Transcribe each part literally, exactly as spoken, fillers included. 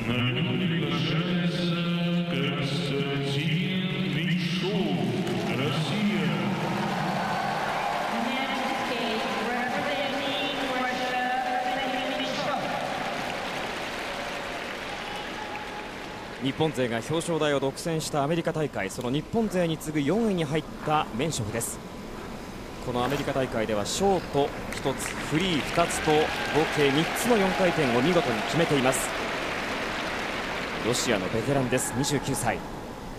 日本勢が表彰台を独占したアメリカ大会、その日本勢に次ぐよんいに入ったメンショフです。このアメリカ大会ではショートひとつ、フリーふたつと合計みっつのよんかいてんを見事に決めています。ロシアのベテランです。にじゅうきゅうさい。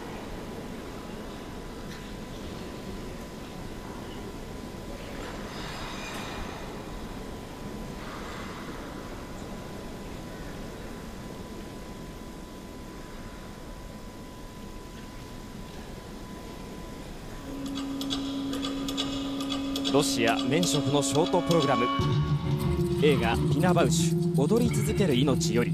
ロシアメンショフのショートプログラム、映画「ピナバウシュ踊り続ける命」より。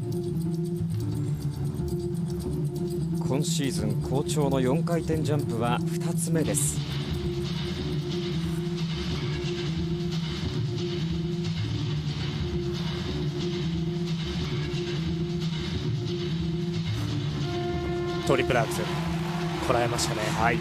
今シーズン好調のよんかいてんジャンプはふたつめです。 トリプルアクセルこらえましたね。 はい、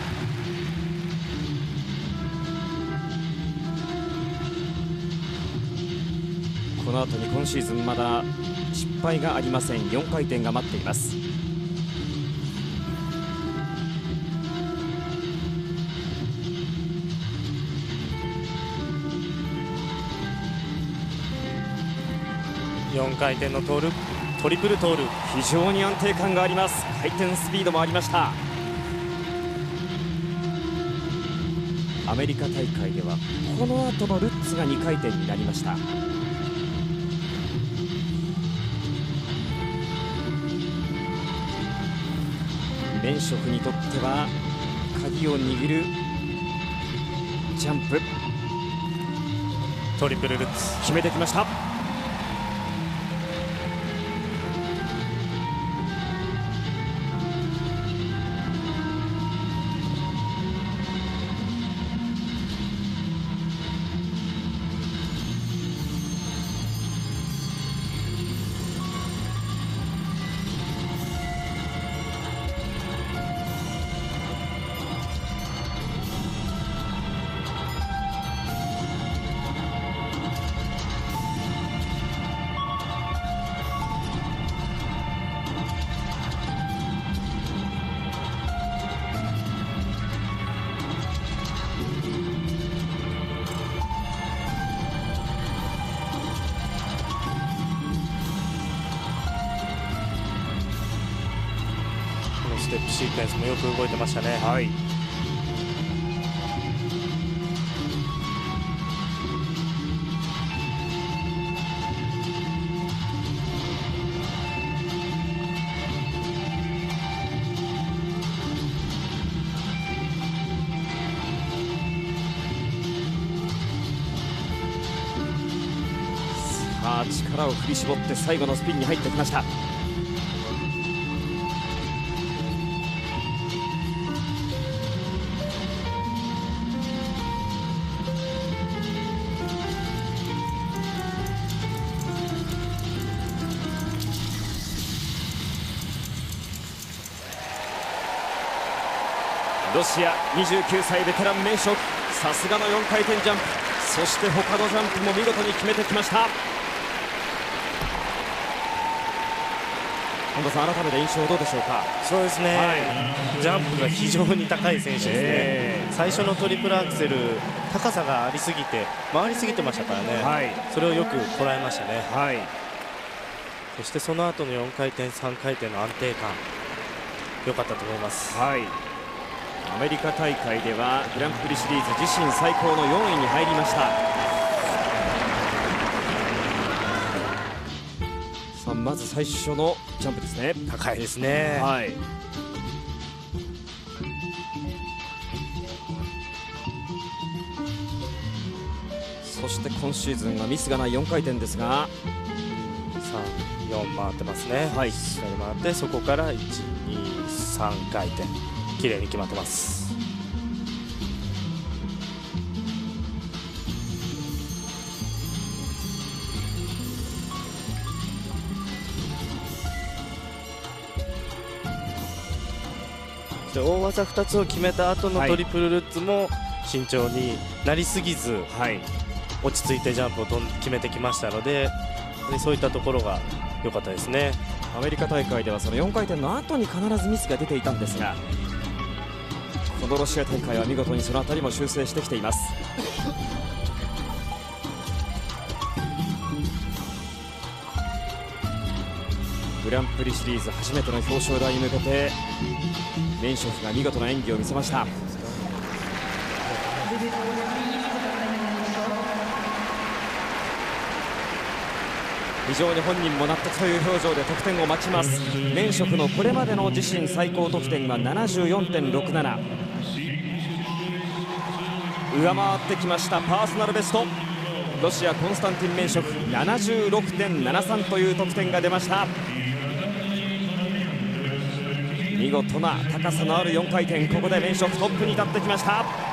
この後に今シーズンまだ失敗がありません。よんかいてんが待っています。 よんかいてんのトールトリプルトール、 非常に安定感があります。回転スピードもありました。アメリカ大会ではこの後のルッツがにかいてんになりました。メンショフにとっては鍵を握るジャンプ、 トリプルルッツ決めてきました。 ステップシークエンスもよく動いてましたね。 はい、さあ力を振り絞って最後のスピンに入ってきました。ロシアにじゅうきゅうさいベテランメンショフ、さすがのよんかいてんジャンプ、そして他のジャンプも見事に決めてきました。本田さん、改めて印象どうでしょうか。 そうですね、 はい、 ジャンプが非常に高い選手ですね、えー、最初のトリプルアクセル高さがありすぎて回りすぎてましたからね、はい、それをよくこらえましたね、はい、そしてその後のよんかいてんさんかいてんの安定感良かったと思います、 はい、アメリカ大会ではグランプリシリーズ自身最高のよんいに入りました。さあまず最初のジャンプですね。 高いですね、はい、 そして今シーズンはミスがないよんかいてんですが、 さん、よん回ってますね、はい、下に回ってそこからいち、に、さんかいてん綺麗に決まってます。 で大技ふたつを決めた後のトリプルルッツも慎重になりすぎず、はい、落ち着いてジャンプを決めてきましたので、そういったところが良かったですね。 アメリカ大会ではそのよんかい転の後に必ずミスが出ていたんですが、このロシア大会は見事にその辺りも修正してきています。グランプリシリーズ初めての表彰台に向けてメンショフが見事な演技を見せました。非常に本人も納得という表情で得点を待ちます。メンショフのこれまでの自身最高得点は ななじゅうよんてんろくなな、 上回ってきました。パーソナルベスト、ロシアコンスタンティン・メンショフ ななじゅうろくてんななさん という得点が出ました。見事な高さのあるよんかい転、ここでメンショフトップに立ってきました。